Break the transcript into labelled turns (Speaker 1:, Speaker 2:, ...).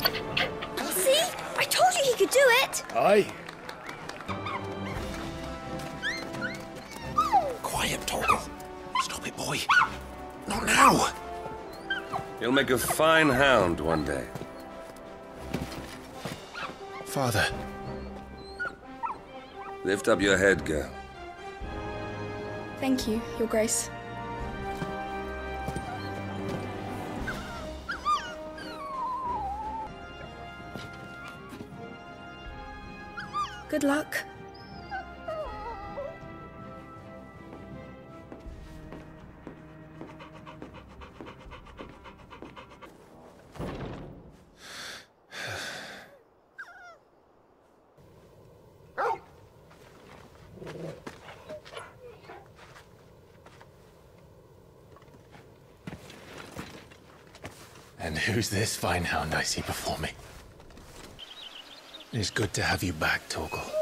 Speaker 1: See? I told you he could do it!
Speaker 2: Aye.
Speaker 3: Quiet, Torgal. Stop it, boy. Not now.
Speaker 4: You'll make a fine hound one day.
Speaker 2: Father.
Speaker 4: Lift up your head, girl.
Speaker 5: Thank you, Your Grace. Good luck.
Speaker 2: And who's this fine hound I see before me? It's good to have you back, Torgal.